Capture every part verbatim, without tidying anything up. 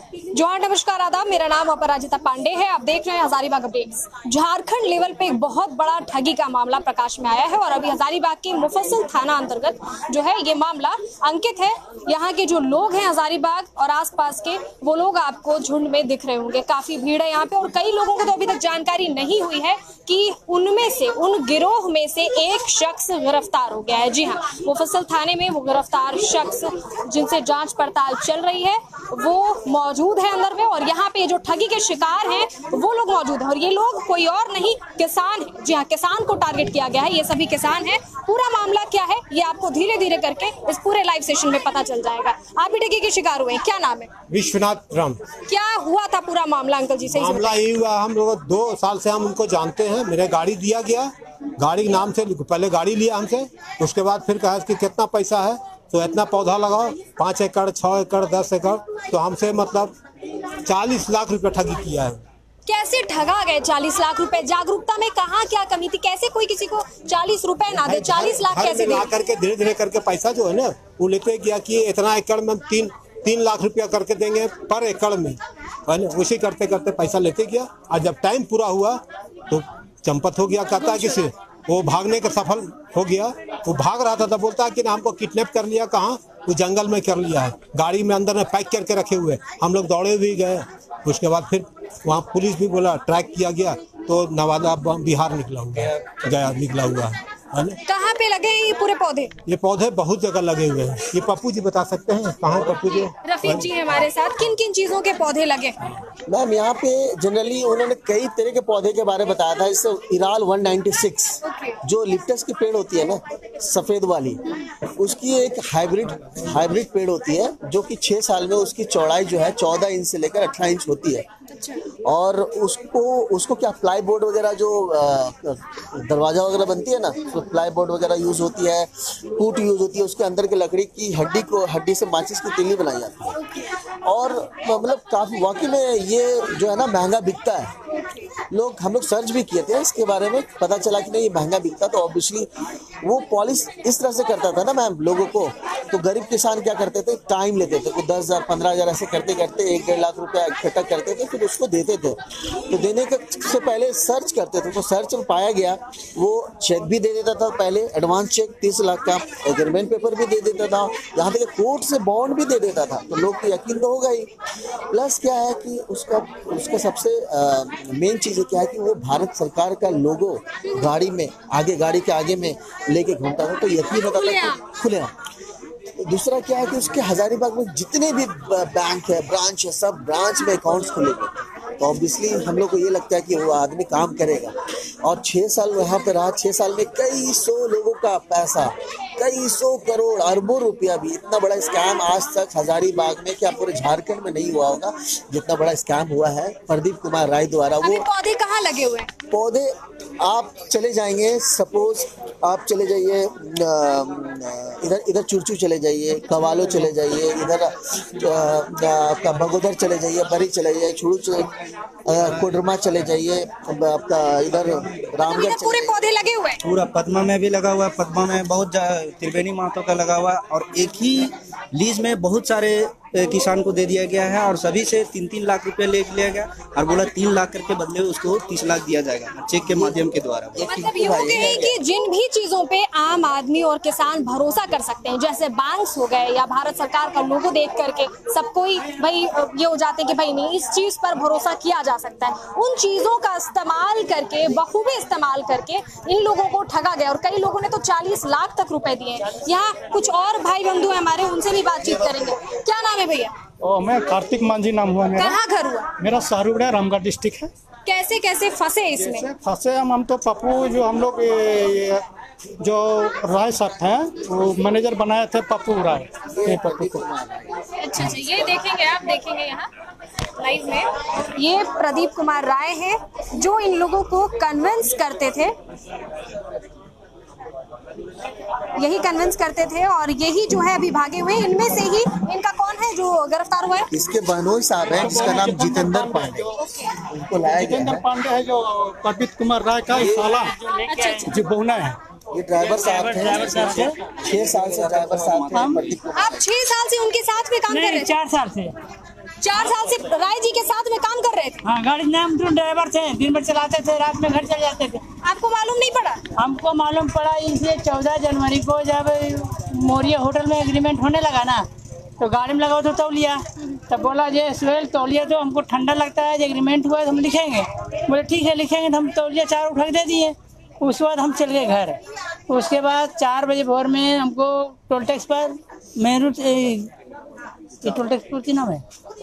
जवान नमस्कार आदाब, मेरा नाम अपराजिता पांडे है। आप देख रहे हैं हजारीबाग अपडेट्स। झारखंड लेवल पे एक बहुत बड़ा ठगी का मामला प्रकाश में आया है और अभी हजारीबाग के मुफस्सिल थाना अंतर्गत जो है ये मामला अंकित है। यहाँ के जो लोग हैं हजारीबाग और आसपास के, वो लोग आपको झुंड में दिख रहे होंगे। काफी भीड़ है यहाँ पे और कई लोगों को तो अभी तक जानकारी नहीं हुई है कि उनमें से, उन गिरोह में से एक शख्स गिरफ्तार हो गया है। जी हाँ, मुफस्सिल थाने में वो गिरफ्तार शख्स जिनसे जांच पड़ताल चल रही है वो मौजूद है अंदर में, और यहाँ पे जो ठगी के शिकार हैं वो लोग मौजूद हैं। और ये लोग कोई और नहीं, किसान हैं। जी हाँ, किसान को टारगेट किया गया है। ये सभी किसान हैं। पूरा मामला क्या है ये आपको धीरे धीरे करके इस पूरे लाइव सेशन में पता चल जाएगा। आप भी ठगी के शिकार हुए, क्या नाम है? विश्वनाथ राम। क्या हुआ था पूरा मामला अंकल जी? सही मामला यही हुआ, हम लोग दो साल से हम उनको जानते हैं। मेरे गाड़ी दिया गया, गाड़ी के नाम से पहले गाड़ी लिया हमसे, उसके बाद फिर कहा कि कितना पैसा है तो इतना पौधा लगाओ, पाँच एकड़ छह एकड़ दस एकड़, तो हमसे मतलब चालीस लाख रुपए ठगी किया है। कैसे ठगा गए चालीस लाख रुपए? जागरूकता में कहाँ क्या कमी थी? कैसे कोई किसी को चालीस रुपए ना दे? चालीस लाख कैसे दे? करके धीरे धीरे करके पैसा जो है ना वो लेते गया कि इतना एकड़ में तीन तीन लाख रुपया करके देंगे पर एकड़ में, है ना। उसी करते करते पैसा लेते गया और जब टाइम पूरा हुआ तो चंपत हो गया। कहता है किसी वो भागने का सफल हो गया। वो भाग रहा था तो बोलता है कि ना हमको किडनैप कर लिया। कहाँ? वो जंगल में कर लिया है, गाड़ी में अंदर में पैक करके रखे हुए। हम लोग दौड़े भी गए। उसके बाद फिर वहाँ पुलिस भी बोला, ट्रैक किया गया तो नवादा बिहार निकला हुआ गया निकला हुआ है। कहाँ पे लगे ये पूरे पौधे? ये पौधे बहुत जगह लगे हुए हैं। ये पप्पू जी बता सकते हैं कहाँ? पप्पू जी, रफीक जी हमारे साथ। किन किन चीजों के पौधे लगे? मैम यहाँ पे जनरली उन्होंने कई तरह के पौधे के बारे में बताया था। इससे इराल एक सौ छियानवे जो लिप्टस की पेड़ होती है ना, सफेद वाली, उसकी एक हाइब्रिड हाइब्रिड पेड़ होती है जो कि छह साल में उसकी चौड़ाई जो है चौदह इंच से लेकर अठारह इंच होती है। और उसको उसको क्या प्लाई बोर्ड वगैरह जो दरवाजा वगैरह बनती है ना, तो प्लाई बोर्ड वगैरह यूज होती है, कूट यूज होती है। उसके अंदर के लकड़ी की हड्डी को हड्डी से माचिस की तिल्ली बनाई जाती है। और मतलब काफी वाकई में ये जो है ना महंगा बिकता है। लोग हम लोग सर्च भी किए थे इसके बारे में, पता चला कि नहीं ये महंगा बिकता। तो ऑब्वियसली वो पॉलिश इस तरह से करता था ना मैम लोगों को, तो गरीब किसान क्या करते थे, टाइम लेते थे। कुछ दस हजार पंद्रह हजार ऐसे करते करते एक डेढ़ लाख रुपया इकट्ठा करते थे, फिर उसको देते थे। तो देने के से पहले सर्च करते थे। तो सर्च में पाया गया वो चेक भी दे देता था, पहले एडवांस चेक तीस लाख का, एग्रीमेंट पेपर भी दे देता था, यहाँ तक कोर्ट से बॉन्ड भी दे देता था। तो लोग को यकीन तो होगा ही। प्लस क्या है कि उसका उसका सबसे मेन चीज़ क्या है कि वो भारत सरकार का लोगो गाड़ी में आगे गाड़ी के आगे में लेके घूमता था, तो यकीन होता था कि खुले। दूसरा क्या है कि उसके हजारीबाग में जितने भी बैंक है, ब्रांच है, सब ब्रांच में अकाउंट्स खुले गए। तो ऑब्वियसली हम लोग को ये लगता है कि वो आदमी काम करेगा। और छः साल वहाँ पे रहा, छः साल में कई सौ लोगों का पैसा, कई सौ करोड़ अरबों रुपया भी, इतना बड़ा स्कैम आज तक हजारीबाग में क्या पूरे झारखंड में नहीं हुआ होगा जितना बड़ा स्कैम हुआ है प्रदीप कुमार राय द्वारा। वो पौधे कहाँ लगे हुए हैं? पौधे आप चले जाएंगे, सपोज आप चले जाइए इधर इधर चुरचू चले जाइए, कवालो चले जाइए, इधर आपका बगोदर चले जाइए, बरी चले जाइए, छुड़ू कोडरमा चले जाइए, आपका इधर रामगढ़। पूरे पौधे लगे हुए हैं। पूरा पद्मा में भी लगा हुआ है, पद्मा में बहुत त्रिवेणी माता का लगा हुआ है। और एक ही लीज में बहुत सारे किसान को दे दिया गया है और सभी से तीन तीन लाख रुपए ले लिया गया और बोला तीन लाख करके बदले उसको तीस लाख दिया जाएगा चेक के माध्यम के द्वारा। मतलब ये हो गया है कि जिन भी चीजों पे आम आदमी और किसान भरोसा कर सकते हैं, जैसे बैंक्स हो गए या भारत सरकार का लोगो देख करके सब कोई भाई ये हो जाते हैं कि भाई नहीं, इस चीज पर भरोसा किया जा सकता है, उन चीजों का इस्तेमाल करके, बखूबी इस्तेमाल करके इन लोगों को ठगा गया। और कई लोगों ने तो चालीस लाख तक रुपए दिए। यहाँ कुछ और भाई बंधु हमारे, उनसे भी बातचीत करेंगे। क्या नाम है भैया? ओ, मैं कार्तिक मांझी नाम हुआ मेरा। कहाँ घर हुआ? मेरा सारूगढ़ रामगढ़ डिस्ट्रिक्ट है। कैसे कैसे फंसे इसमें? फंसे हम हम तो पप्पू जो हम लोग जो राय साहब थे वो मैनेजर बनाए थे पप्पू राय, पप्पू को। अच्छा अच्छा, ये देखेंगे आप, देखेंगे यहाँ लाइव में। ये प्रदीप कुमार राय है जो इन लोगों को कन्विंस करते थे, यही कन्विंस करते थे और यही जो है अभी भागे हुए। इनमें से ही इनका कौन है जो गिरफ्तार हुआ है? इसके बहनोई साहब है जिसका नाम जितेंद्र पांडे, उनको लाया गया। जितेंद्र पांडे है जो प्रदीप कुमार राय का साला जो बहुना है। ये ड्राइवर साहब थे, छह साल से ड्राइवर साहब थे। आप छह साल से उनके साथ में काम कर रहे हैं? चार साल से चार साल से राय जी के साथ में काम कर रहे थे? हाँ, गाड़ी में हम तो ड्राइवर थे, दिन भर चलाते थे, रात में घर चले जाते थे। आपको मालूम नहीं पड़ा? हमको मालूम पड़ा इसलिए चौदह जनवरी को जब मोरिया होटल में एग्रीमेंट होने लगा ना, तो गाड़ी में लगाओ तो तौलिया, तब बोला जे सुहेल तौलिया तो हमको ठंडा लगता है, एग्रीमेंट हुआ तो हम लिखेंगे। बोले ठीक है लिखेंगे, तो हम तौलिया चार उठा के दे दिए। उस बाद हम चल गए घर। उसके बाद चार बजे भोर में हमको टोल टैक्स पर मेन रूट ये टोल टैक्स पर नाम है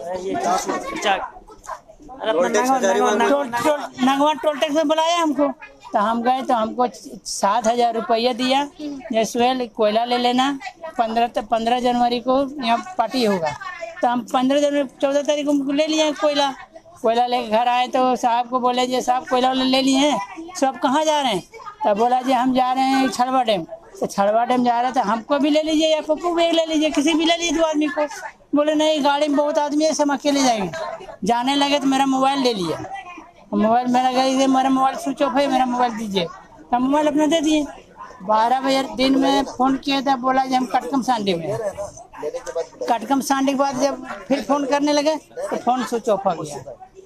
नगवा टोल टैक्स में बुलाया हमको, तो हम गए तो हमको सात हजार रुपया दिया। जैसे कोयला ले लेना, पंद्रह पंद्रह जनवरी को यहाँ पार्टी होगा, तो हम पंद्रह जनवरी चौदह तारीख को ले लिए कोयला। कोयला लेके घर आए तो साहब को बोले जी साहब कोयला ले लिए हैं, सब कहाँ जा रहे हैं? तब बोला जी हम जा रहे हैं छड़वा डैम। तो छड़वा डैम जा रहे थे, हमको भी ले लीजिए या पप्पू भी ले लीजिए, किसी भी ले लीजिए दो आदमी को। बोले नहीं गाड़ी में बहुत आदमी है, सब अकेले जाएंगे। जाने लगे तो मेरा मोबाइल ले लिया, मोबाइल मेरा गई मेरा मोबाइल स्विच ऑफ है, मेरा मोबाइल दीजिए, तो मोबाइल अपना दे दिए। बारह बजे दिन में फ़ोन किया था, बोला जी हम कटकम सांडी में। कटकम सांडी के बाद जब फिर फ़ोन करने लगे तो फ़ोन स्विच ऑफ हो गया।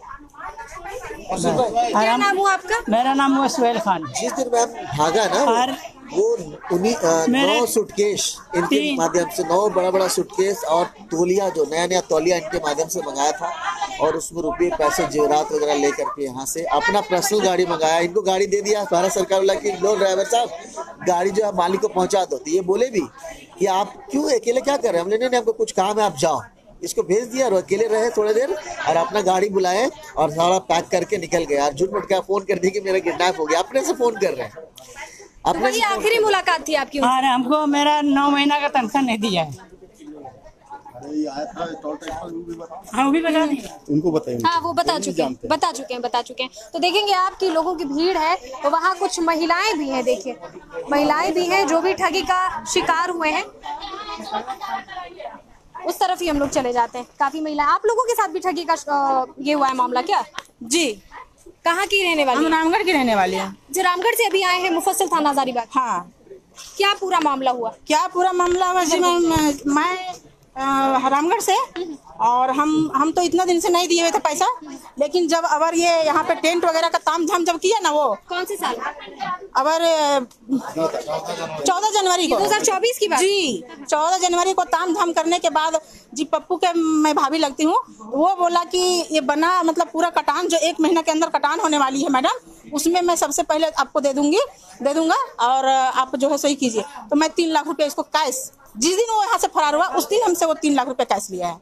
क्या नाम हुआ आपका? मेरा नाम हुआ सुहेल खान। जिस दिन मैम भागा ना और वो उन्हीं नौ सूटकेस इनके माध्यम से, नौ बड़ा बड़ा सूटकेस और तौलिया, जो नया नया तौलिया इनके माध्यम से मंगाया था, और उसमें रुपये पैसे जेवरात वगैरह लेकर के यहाँ से अपना पर्सनल गाड़ी मंगाया। इनको गाड़ी दे दिया भारत सरकार वाला कि लो ड्राइवर साहब गाड़ी जो है मालिक को पहुँचा दो। तो ये बोले भी कि आप क्यों अकेले क्या कर रहे हैं? हमने नहीं, आपको कुछ काम है आप जाओ। इसको भेज दिया और अकेले रहे थोड़ी देर और अपना गाड़ी बुलाए और सारा पैक करके निकल गए। और झूठ मूठ का फोन कर दी कि मेरा किडनैप हो गया, अपने से फोन कर रहे हैं। अपने तो आखिरी मुलाकात थी आपकी? हाँ, हमको मेरा नौ महीना का तनख्वाह नहीं दिया है। हाँ, वो भी बता दी, उनको बताइए। हाँ, वो बता चुके हैं बता चुके हैं बता चुके हैं तो देखेंगे आपकी लोगों की भीड़ है, तो वहाँ कुछ महिलाएं भी हैं। देखिए महिलाएं भी हैं जो भी ठगी का शिकार हुए हैं। उस तरफ ही हम लोग चले जाते हैं। काफी महिला, आप लोगों के साथ भी ठगी का ये हुआ है मामला क्या? जी। कहाँ की रहने वाली? हम रामगढ़ की रहने वाली हैं। जो रामगढ़ से अभी आए हैं मुफस्सिल थाना हजारीबाग। हाँ। क्या पूरा मामला हुआ? क्या पूरा मामला हुआ जी? मैं मैं रामगढ़ से, और हम हम तो इतना दिन से नहीं दिए हुए थे पैसा, लेकिन जब अबर ये यहाँ पे टेंट वगैरह का ताम झाम जब किया ना, वो कौन से साल? अबर चौदह जनवरी को, दो हजार चौबीस की बात? जी, चौदह जनवरी को ताम झाम करने के बाद जी पप्पू के मैं भाभी लगती हूँ, वो बोला कि ये बना मतलब पूरा कटान जो एक महीना के अंदर कटान होने वाली है मैडम, उसमें मैं सबसे पहले आपको दे दूंगी दे दूंगा और आप जो है सही कीजिए। तो मैं तीन लाख रुपए इसको कैश, जिस दिन वो यहाँ से फरार हुआ उस दिन हमसे वो तीन लाख रुपए कैश लिया है,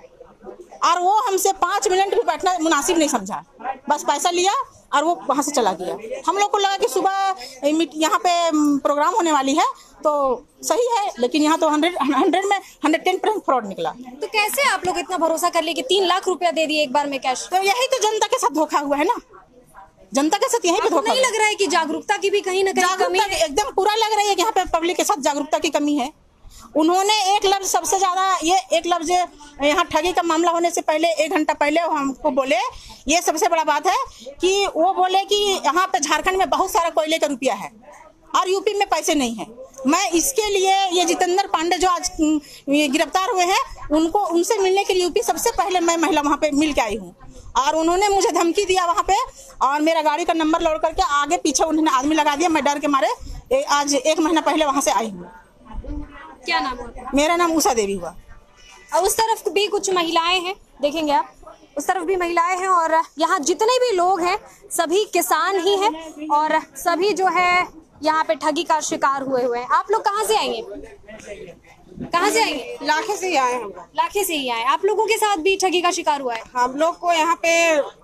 और वो हमसे पाँच मिनट भी बैठना मुनासिब नहीं समझा, बस पैसा लिया और वो वहाँ से चला गया। हम लोग को लगा कि सुबह यहाँ पे प्रोग्राम होने वाली है तो सही है, लेकिन यहाँ तो हंड्रेड हंड्रेड में हंड्रेड टेन परसेंट फ्रॉड निकला। तो कैसे आप लोग इतना भरोसा कर लिए कि तीन लाख रुपया दे दिए एक बार में कैश? तो यही तो जनता के साथ धोखा हुआ है ना, जनता के साथ यही पे धोखा। नहीं लग रहा है कि जागरूकता की भी कहीं ना कहीं कमी है? एकदम पूरा लग रही है कि यहाँ पे पब्लिक के साथ जागरूकता की कमी है। उन्होंने एक लफ्ज सबसे ज्यादा, ये एक लफ्ज यहाँ ठगी का मामला होने से पहले एक घंटा पहले हमको बोले, ये सबसे बड़ा बात है कि वो बोले कि यहाँ पे झारखंड में बहुत सारा कोयले का रुपया है और यूपी में पैसे नहीं है। मैं इसके लिए ये जितेंद्र पांडे जो आज गिरफ्तार हुए हैं उनको उनसे मिलने के लिए यूपी सबसे पहले मैं महिला वहाँ पे मिल के आई हूँ, और उन्होंने मुझे धमकी दिया वहाँ पे, और मेरा गाड़ी का नंबर लोड करके आगे पीछे उन्होंने आदमी लगा दिया। मैं डर के मारे आज एक महीना पहले वहाँ से आई हूँ। क्या नाम हुआ? मेरा नाम उषा देवी हुआ। और उस तरफ भी कुछ महिलाएं हैं, देखेंगे आप, उस तरफ भी महिलाएं हैं, और यहाँ जितने भी लोग हैं सभी किसान ही हैं और सभी जो है यहाँ पे ठगी का शिकार हुए हुए हैं। आप लोग कहाँ से आएंगे? कहाँ से आएंगे? लाखे से ही आए हम लोग। लाखे से ही आए। आप लोगों के साथ भी ठगी का शिकार हुआ है? हम लोग को यहाँ पे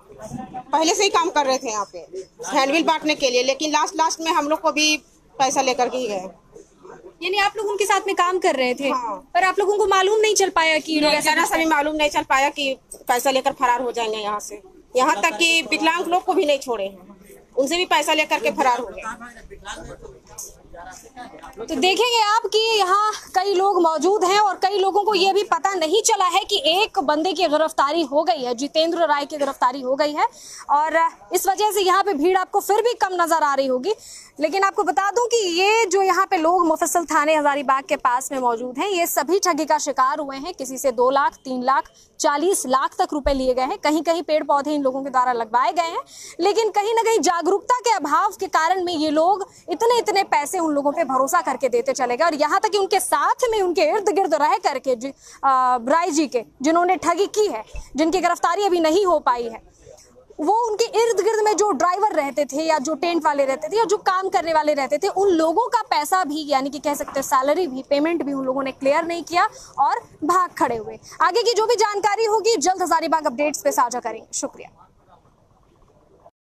पहले से ही काम कर रहे थे यहाँ पे हैंडबिल बांटने के लिए, लेकिन लास्ट लास्ट में हम लोग को भी पैसा लेकर के ही गए। यानी आप लोग उनके साथ में काम कर रहे थे? हाँ। पर आप लोगों को मालूम नहीं चल पाया कि जरा सा भी मालूम नहीं चल पाया कि पैसा लेकर फरार हो जाएंगे यहाँ से। यहाँ तक कि विकलांग लोग को भी नहीं छोड़े हैं, उनसे भी पैसा लेकर के फरार हो गए। तो देखेंगे आप कि यहाँ कई लोग मौजूद हैं और कई लोगों को ये भी पता नहीं चला है कि एक बंदे की गिरफ्तारी हो गई है, जितेंद्र राय की गिरफ्तारी हो गई है और इस वजह से यहाँ पे भीड़ आपको फिर भी कम नजर आ रही होगी। लेकिन आपको बता दूं कि ये जो यहाँ पे लोग मुफस्सिल थाने हजारीबाग के पास में मौजूद हैं, ये सभी ठगी का शिकार हुए हैं। किसी से दो लाख तीन लाख चालीस लाख तक रुपए लिए गए हैं। कहीं कहीं पेड़ पौधे इन लोगों के द्वारा लगवाए गए हैं, लेकिन कहीं ना कहीं जागरूकता के अभाव के कारण में ये लोग इतने इतने पैसे उन लोगों पे भरोसा करके देते चले गए और यहाँ तक कि उनके साथ में उनके इर्द गिर्द रह करके राय जी के जिन्होंने ठगी की है, जिनकी गिरफ्तारी अभी नहीं हो पाई है, वो उनके इर्द गिर्द में जो ड्राइवर रहते थे या जो टेंट वाले रहते थे या जो काम करने वाले रहते थे, उन लोगों का पैसा भी यानी कि कह सकते हैं सैलरी भी, पेमेंट भी उन लोगों ने क्लियर नहीं किया और भाग खड़े हुए। आगे की जो भी जानकारी होगी जल्द हजारीबाग अपडेट्स पे साझा करेंगे। शुक्रिया।